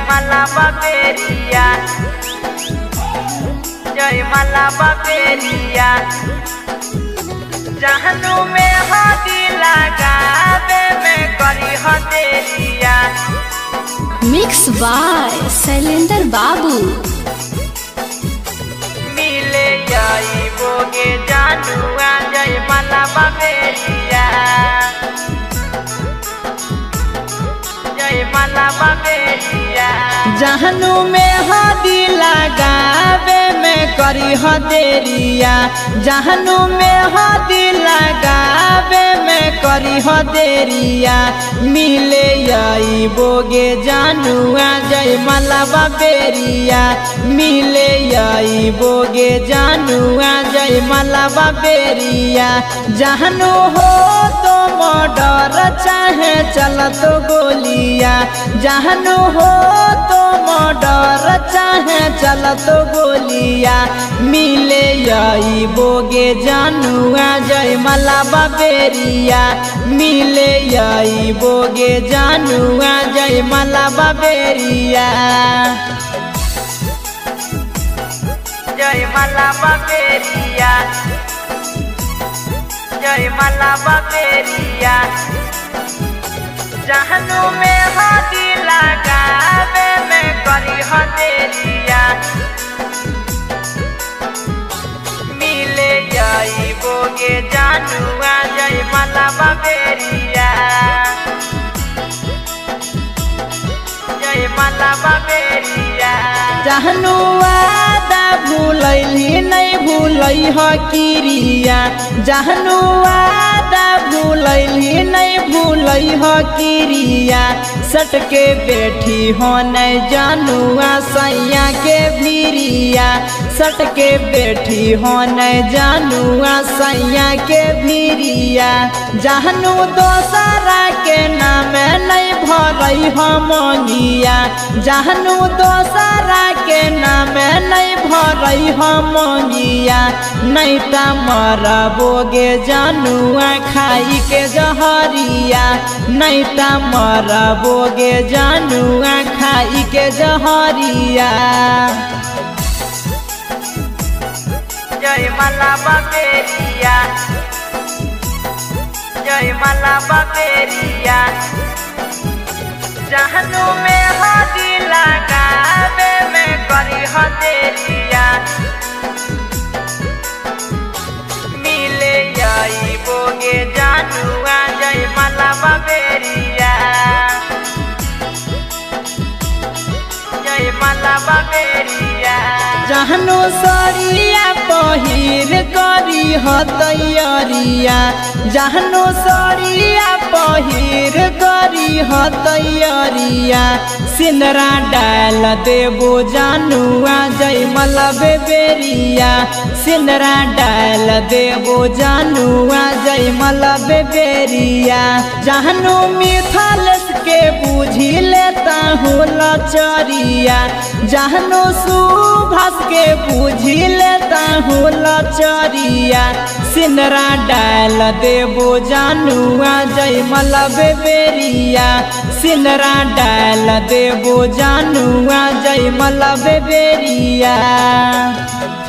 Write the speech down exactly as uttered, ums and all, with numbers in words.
जयमाला बबेरिया जयमाला बबेरिया जहनू में हदी लगावे में करी हदेरिया। मिक्स बाय शैलेंद्र बाबू। मिले जाई बोगे जानुआ जयमाला बबेरिया जयमाला बबेरिया जहनू में हदी लगावे में करी हदेरिया। जहनू में हदी लगावे में करी हदेरिया। मिले आई बोगे जानुआ जयमाला बबेरिया मिले आई बोगे जानुआ जयमाला बबेरिया। जहनू हो तो मर्डर चाहे चल तो गोलिया। जहनू हो तो मर्डर चाहे चल तो गोलिया। मिले आई बोगे जानुआ जयमाला बबेरिया मिले आई बोगे जानुआ जयमाला बबेरिया जयमाला बबेरिया जयमाला बबेरिया जहनू में हदी लगावे में करी हदेरिया। मिले जाई बोगे जानुआ जयमाला बबेरिया जयमाला बबेरिया जहनू वादा भूलैली नहीं भूलै ह किरिया। जहनू वादा भूलैली नहीं भूलै ह किरिया। सटके बैठी हो नहीं जानुआ सैया के भिरिया। सटके बैठी हो नहीं जानुआ सैया के भिरिया। जहनू दोसरा के नाम नहीं भरई ह मंगिया। जहनू दोसरा के नाम नहीं भरई ह मंगिया। नहीं त मरा बोगे जानुआ खाई के जहरिया। नहीं त मरा बोगे जानुआ खाई के जहरिया। जयमाला बबेरिया जयमाला बबेरिया जहनू में हदी लगावे में करी हदेरिया। मिले आई बोगे जानुआ जयमाला बबेरिया जयमाला बबेरिया जहनू सरिया पहिर करी हतैयरिया। जहनू सरिया पहिर करी हतैयरिया। सिंदरा डाल देबो जानुआ जयमाला बबेरिया सिंदरा डाल देबो जानुआ जयमाला बबेरिया। जहनू मिथालेश के बुझी लेता हूँ लचरिया। जहनू सुभाष के बुझी लेता हूँ लचरिया। सिंदरा डाल देबो जानुआ जयमाला बबेरिया सिंदरा डाल देबो जानुआ जयमाला बबेरिया।